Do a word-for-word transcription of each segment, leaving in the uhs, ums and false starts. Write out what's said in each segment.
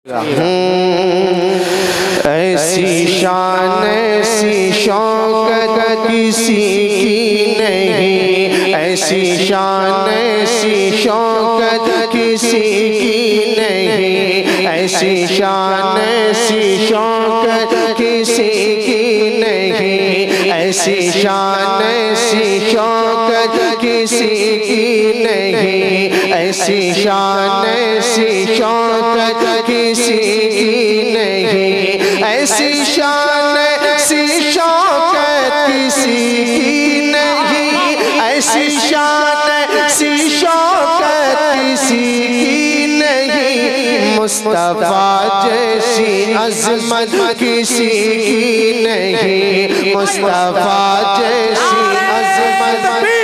ऐसी शान ऐसी शौकत किसी की नहीं, ऐसी शान ऐसी शौकत किसी की नहीं, ऐसी शान ऐसी शौकत किसी की नहीं, ऐसी शान ऐसी शौकत किसी की नहीं, ऐसी शान ऐसी शौकत किसी की नहीं, ऐसी शान ऐसी शौकत किसी की नहीं, ऐसी शान ऐसी शौकत किसी की नहीं, मुस्तफा जैसी अज़मत किसी की नहीं, मुस्तफा जैसी अज़मत।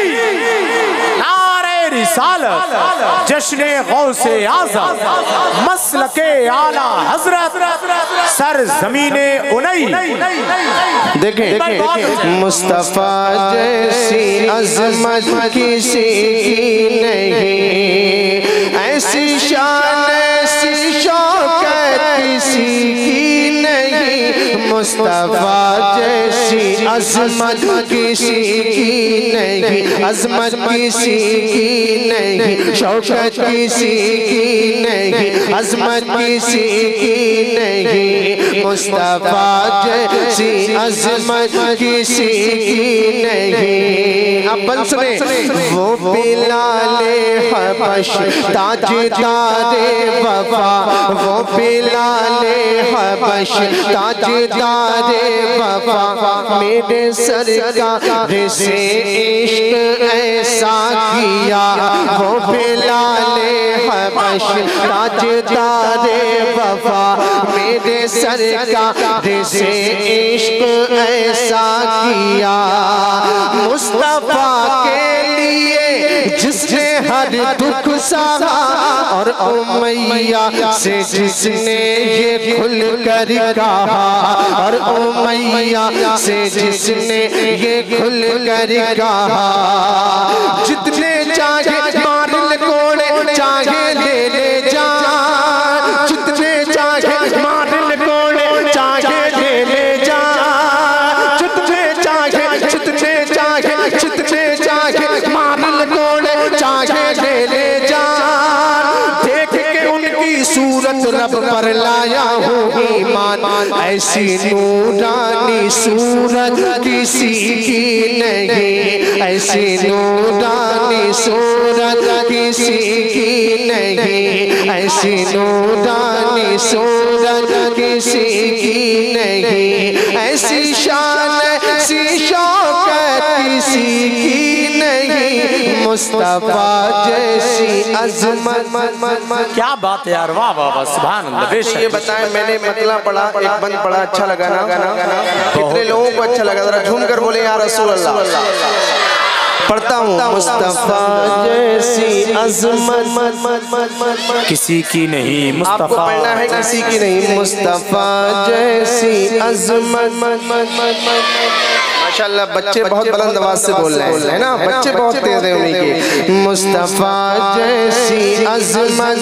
रिसालत जश्ने गौसे आज़म मसलके आला हज़रत सर ज़मीने उनई। देखें मुस्तफा जैसी अज़मत किसी की नहीं, ऐसी शान ऐसी शौकत किसी की नहीं, मुस्तफा जैसी अज़मत किसी की नहीं, अज़मत किसी की नहीं, शौकत किसी की नहीं, अज़मत किसी की नहीं, मुस्तफा जैसी अज़मत किसी की नहीं। अब बन सुने, वो बिलाले हबश ताजदारे वफा, वो बिलाले हबश ताजदारे वफा, मेरे सरकार से इश्क ऐसा किया, वो बिलाले हबश ताजदारे वफा, मेरे सरकार से इश्क ऐसा किया, मुस्तफा के लिए जिसने हर दुख सहा, और उमैया से जिसने ये खुल कर कहा, और उमैया से जिसने ये खुल कर कहा, जितने चाहे मार ले कोड़े चाहे ले ले जा, जितने चाहे मार ले कोड़े चाहे ले ले जा, जितने चाहे जितने चाहे जितने चाहे मार ले कोड़े चाहे ले ले जा, देख के उनकी सूरत रब पर लाया हूँ ईमान, ऐसी नूरानी सूरत किसी की नहीं, ऐसी नूरानी सूरत किसी की नहीं, ऐसी नूरानी सूरत किसी की नहीं, ऐसी शान ऐसी शौकत किसी की नहीं, मुस्तफा जैसी अज़मत। क्या बात है यार, वाह वाह वाह, सुभान अल्लाह। बेशक ये बताएं, मैंने मतला पढ़ा, एक बंद पढ़ा, अच्छा लगा ना? कितने लोगों को अच्छा लगा? जरा झूम कर बोले या रसूल अल्लाह। पढ़ता हूँ, मुस्तफा जैसी अज़मत किसी की नहीं, मुस्तफा आपको पढ़ना है, किसी की नहीं, मुस्तफा जैसी अज़मत। माशाल्लाह बच्चे बहुत बुलंद आवाज से बोल रहे हैं ना, बच्चे बहुत तेज हैं उनके। मुस्तफा जैसी अज़मत,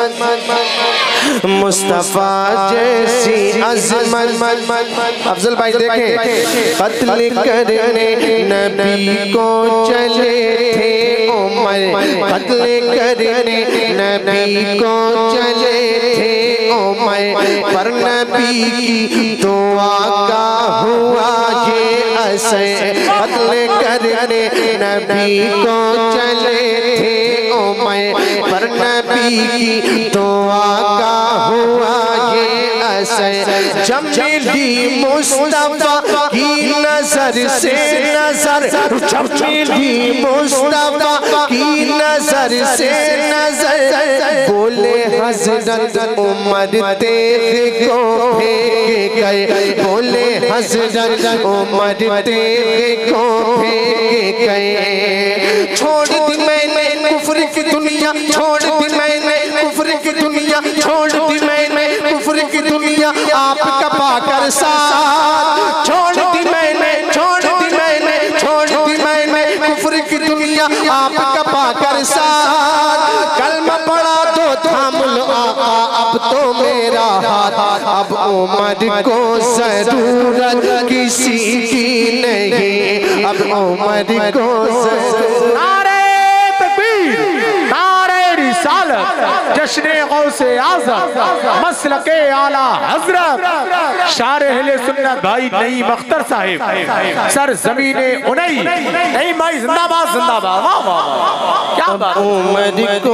मुस्तफा जैसी अज़मत। अफजल भाई देखें, कत्ल करने नबी को चले थे उमर, कत्ल करने नबी को चले थे उमर, पर नबी की दुआ का हुआ ये असर, कत्ल करने नबी को चले थे उमर, पर नबी की दुआ का हुआ ये असर, जब मिली मुस्तफा की नजर से नजर, जब मिली मुस्तफा की नजर से नजर, बोले हज़रत उमर तेरे को फेंक गए, बोले हज़रत उमर तेरे को फेंक गए, छोड़ दी मैंने कुफ्र की दुनिया, छोड़ दी मैंने कुफ्र की दुनिया, छोड़ दी मैंने कुफ्र की दुनिया, आपका पाकर साथ, छोड़ दी मैंने छोड़ दी मैंने छोड़ दी मैंने कुफ्र की दुनिया, आपका पाकर साथ, कलमा पढ़ा तो थाम लो आका, अब तो मेरा अब उमर को जरूरत किसी की नहीं, अब उमर को जरूरत। नारे तकबीर, नारे रिसालत, जश्न गौसे आज़म, मसलके आला हज़रत, शार अहले सुन्नत भाई नईम अख्तर साहिब, सर ज़मीने उनई, नईम भाई जिंदाबाद जिंदाबाद, वाह वाह, क्या बात। उमर को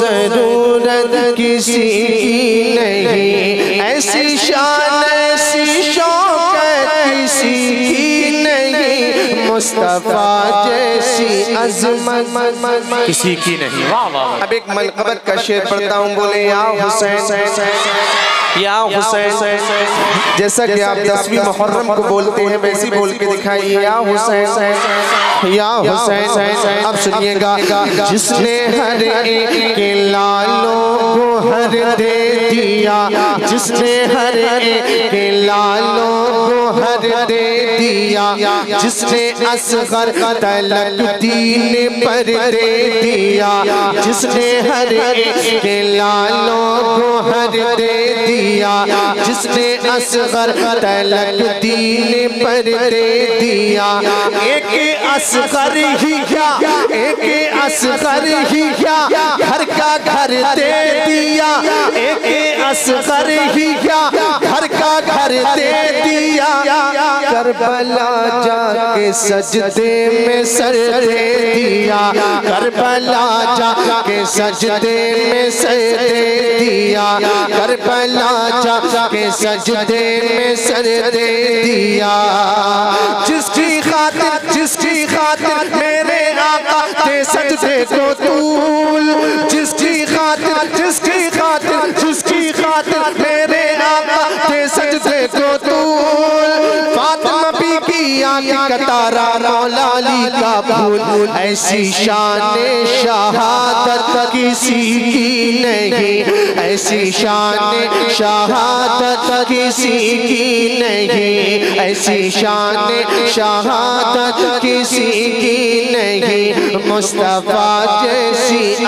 जरूरत किसी की नहीं, ऐसी शान ऐसी शौकत किसी की नहीं, मुस्तफा जैसी अज़मत किसी की नहीं, वाह वाह। अब एक मनक़बत का शेर पढ़ता हूँ, बोले या हुसैन या हुसैन। जैसा कि आप दसवीं मुहर्रम को बोलते हैं वैसे बोल के दिखाइए, या हुसैन या हुसैन। अब सुनिएगा, जिसने हर एक के लालों को हर दे दिया, जिसने हर एक के लालों को हर दे दिया, जिसने असगर तलक दीन पर दे दिया, जिसने हर एक के लालों को हर दे दिया, जिसने असगर तलक दीन पर दे दिया। एक असगर ही क्या, एक असगर ही क्या, घर का घर दे दिया, एक असगर ही क्या, घर का घर दे दिया। करबला जाके सजदे में सर दे दिया, करबला जाके सजदे में सर दे दिया, करबला जाके सजदे में सर दे दिया। जिसकी खातिर जिसकी खातिर मेरे आका के सजदे को तूल, जिसकी खातिर जिसकी खातिर जिसकी खातिर मेरे आका के सजदे को तूल, फातिमा भी की आंख का तारा मौला अली का फूल, ऐसी शान शहादत किसी की नहीं, ऐसी शान शहादत किसी की नहीं, ऐसी शान शहादत किसी की नहीं, मुस्तफा जैसी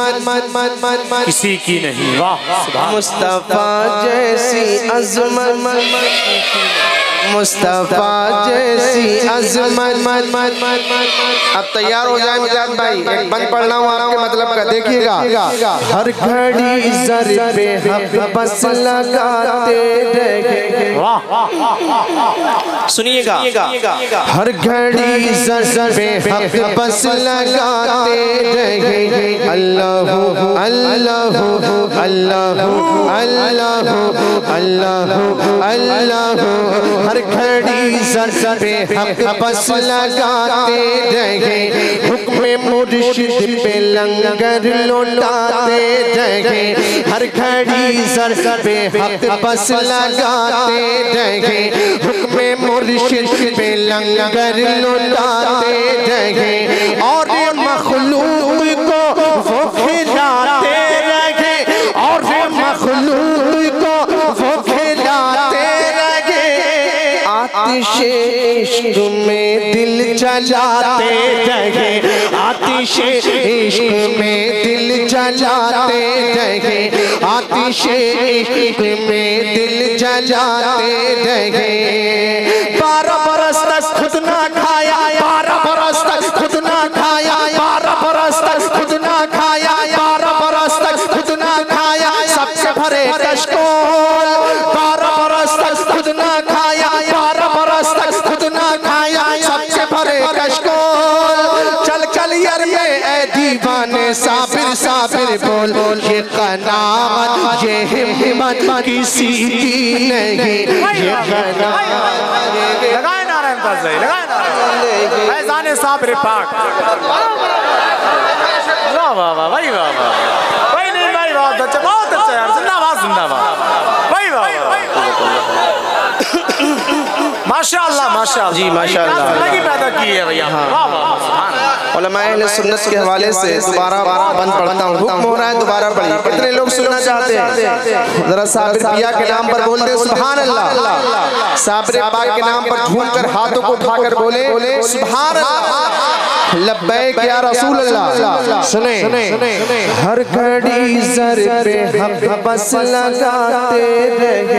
अज़मत किसी की नहीं, वाह। मुस्तफा जैसी अज़मत, मुस्तफा जैसी अज़मत। अब तैयार हो जाए मिजाज भाई, एक बंद पढ़ना हूँ आपके मतलब का, देखिएगा। हर घड़ी सर पे हक बस लगाते रहे, सुनिएगा। हर घड़ी सर पे हक बस लगाते रहे, अल्लाह अल्लाह अल्लाह अल्लाह अल्लाह अल्लाह। हर घड़ी सर पे हक बस लगाते रहे, हुक्म मुर्शिद पे लंगर लौटाते रहे, हर घड़ी सर पे हक बस लगाते रहे, हुक्म मुर्शिद पे लंगर लौटाते रहे, और मखलूक को वो खिलाते रहे, और मखलूक को वो खिलाते रहे, आतिशे इश्क में दिल जलाते रहे, आतिशे इश्क में दिल जलाते रहे, आतिशे इश्क में दिल जलाते रहे। बारह बरस तक खुद ना खाया, बारह बरस तक खुद ना खाया, बारह बरस तक खुद ना खाया, बारह बरस तक खुद ना खाया, सबसे भरे कशकोल। बारह बरस तक खुद ना खाया, बारह बरस तक खुद ना खाया, सबसे भरे कशकोल। चल चल यार ये ऐ दीवाने साबिर साबिर बोल, ये कनामत ये हिम्मत किसी की नहीं, ये कनामत। लगाए नारायण ताज़, लगाए नारायण फैज़ाने साबिर पाक, वाह वाह वाह भाई, वाह वाह भाई, नहीं भाई बहुत अच्छा, बहुत अच्छा यार, जिंदाबाद जिंदाबाद भाई, वाह माशाअल्लाह माशाअल्लाह जी माशाअल्लाह, लगी पैदा की है भैया, वाह वाह। उलमा अहले सुन्नत के हवाले से दोबारा बंद पढ़ता हूँ, हुक्म हो रहा है दोबारा पढ़िए। कितने लोग सुनना चाहते हैं? जरा साबिर पिया के नाम पर बोल दे सुभान अल्लाह, साबिर पाक के नाम पर झूम कर हाथों को उठाकर बोले सुभान अल्लाह, लब्बैक या रसूल अल्लाह। सुने, हर घड़ी सर पे हक बस लगाते रहे,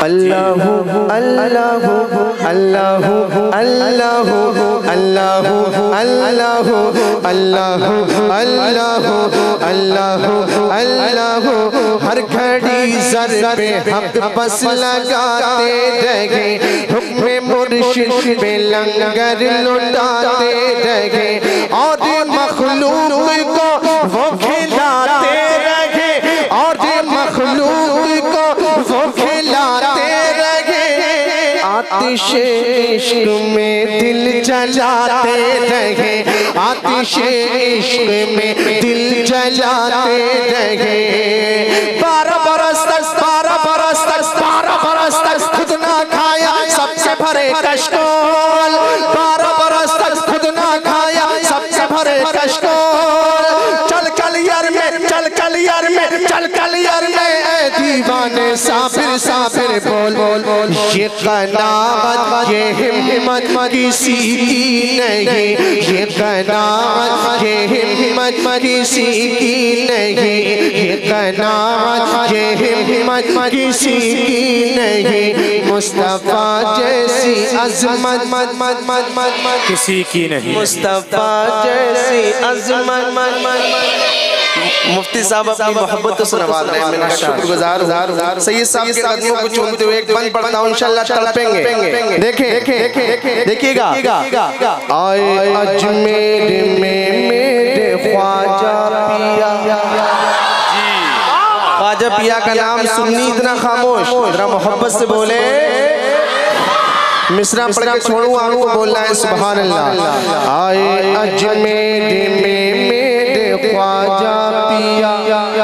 अल्लाह अल्लाह अल्लाह अल्लाह अल्लाह अल्लाह अल्लाह अल्लाह अल्लाह अल्लाह हर घड़ी सर पे हक बस लगाते रहे, हुक्म मुर्शिद पे लंगर लुटाते रहे और मखलूक को वो खिलाते रहे और मखलूक को वो खिलाते रहे। आतिश इश्क में दिल जलाते रहे, आतिश इश्क में दिल जलाते रहे। बारह बरस तक बारह बरस तक बारह बरस तक खुद ना खाया सबसे भरे कश्कोल, बारह बरस तक खुद ना खाया सबसे भरे कश्कोल। चल कलियर में चल कलियर में चल कलियर में ए दीवाने साबिर साबिर बोल बोल बोल। ये कनात ये हिम्मत किसी की नहीं, ये कनात ये हिम्मत किसी की नहीं, ये कनात ये हिम्मत किसी की नहीं। मुस्तफा जैसी अज़मत मत मत मत मत किसी की नहीं, मुस्तफा जैसी अज़मत मत मत। मुफ्ती साहब अपनी मोहब्बत तो सुनवा रहे हैं, मैं शुक्रगुजार हूं। सैयद साहब के कदमों को चूमते हुए एक बंद पढ़ता हूं, इंशाल्लाह तड़पेंगे। देखें देखिएगा, आए अजमेर में मेरे ख्वाजा पिया, ख्वाजा पिया का नाम सुननी इतना खामोश, जरा मोहब्बत से बोले। मिसरा पढ़ के छोड़ू आलू को बोलना है सुभान अल्लाह। आए अजमेर में मेरे ख्वाजा पिया,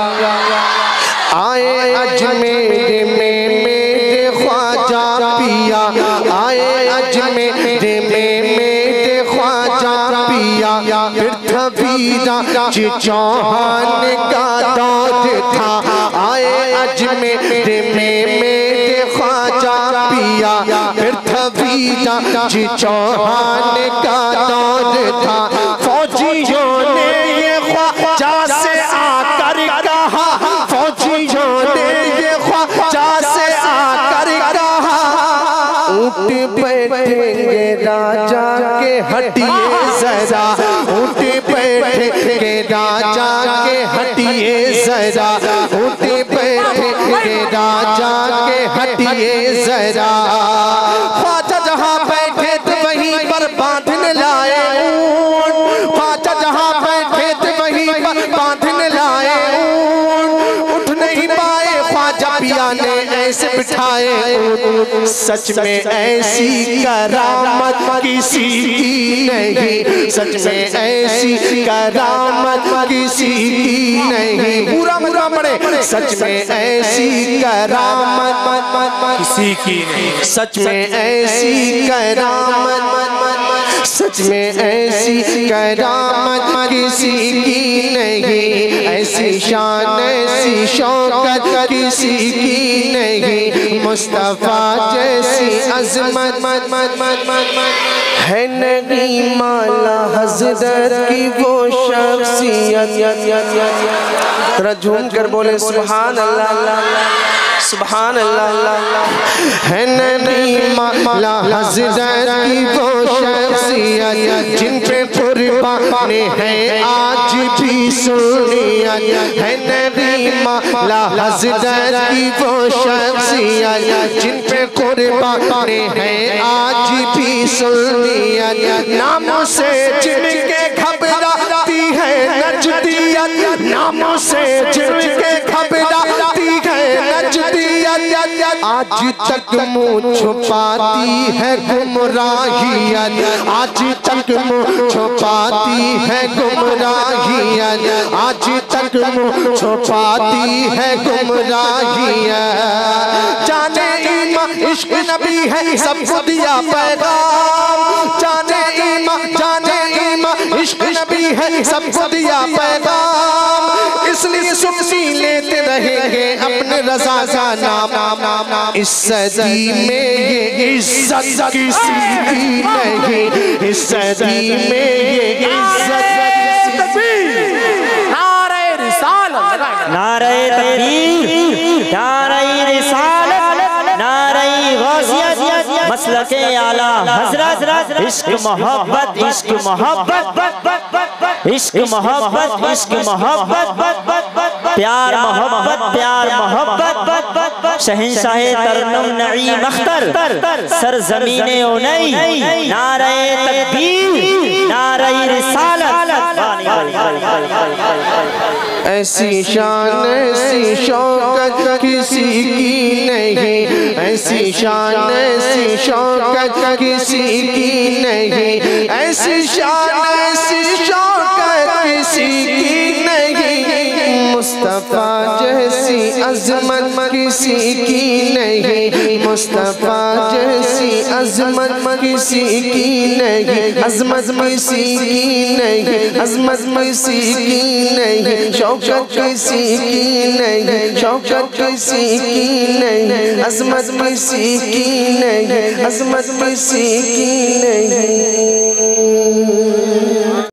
आए अजमेर में मेरे ख्वाजा पिया, आए अजमेर में मेरे ख्वाजा पिया। पृथ्वीराज चौहान का दौर था, आए अजमेर में मेरे ख्वाजा पिया। पृथ्वीराज चौहान का दौर था, फौजियों ने ये ख्वाजा से आकर कहा, फौजियों ने ये ख्वाजा से आकर कहा। ऊंट बैठेंगे राजा के हटिए जरा, ऊंट बैठेंगे राजा के हटिए जरा, ऊंट बैठेंगे राजा के हटिए जरा। ख्वाजा जहाँ बैठे थे वहीं पर बांधने लाए ऊंट, ख्वाजा जहाँ बैठे थे वहीं पर बांधने लाए ऊंट। उठ नहीं पाए ख्वाजा पिया ने ऐसे बिठाए ऊंट। सच में ऐसी करामत किसी की नहीं, सच में ऐसी करामत किसी की नहीं। पूरा पूरा पढ़े, सच में ऐसी करामत किसी की नहीं, सच में ऐसी करामत, सच में ऐसी करामत किसी की नहीं। ऐसी शान ऐसी शौकत किसी की नहीं। मुस्तफा जैसी अज़मत है नहीं माला हज़रत की वो शख्सियत। जरा झूम कर बोले सुभान अल्लाह सुभान अल्लाह। है नहीं माला हज़रत की वो शख्सियत, जिन पे कुर्बानी है आज भी सुनियत। है नहीं माला हज़रत की वो शख्सियत, जिन पे कुर्बानी है आज भी सुनियत। नामों से जिनके घबराती है नजदियत, नामों से जिनके घबराती है नजदियत। आज तक मुँह छुपाती है गुमराहियत, आज तक मुँह छुपाती है गुमराहियत, आज तक मुँह छुपाती है गुमराहियत। जाने ईमान इश्क नबी है सबको दिया पैगाम, जाने ईमान जाने ईमान इश्क नबी है सबको दिया पैगाम। इसलिए सुन्नी लेते रहेंगे अपने रज़ा का नाम। इस सदी में ये इज्जत किसी की नहीं, इस सदी में ये इज्जत नारे रिसालत, नारे तकबीर, नारे रिसालत, नारे मसलके आला हजरत। इश्क मोहब्बत इश्क मोहब्बत इश्क मोहब्बत इश्क मोहब्बत प्यार मोहब्बत प्यार मोहब्बत शहंशाहे तरन्नुम नईम अख्तर सरजमीने उनई नारे तकबीर नारे रिसालत। ऐसी शान ऐसी शौकत किसी की नहीं, ऐसी शान ऐसी शौकत किसी की नहीं, ऐसी शान ऐसी शौकत किसी की नहीं, मुस्तफा जैसी अजमत किसी की नहीं, मुस्तफा जैसी अजमत किसी की नहीं, अजमत किसी की नहीं, अजमत किसी की नहीं, शौकत किसी की नहीं, शौकत किसी की नहीं, अजमत किसी की नहीं, अजमत किसी की नहीं।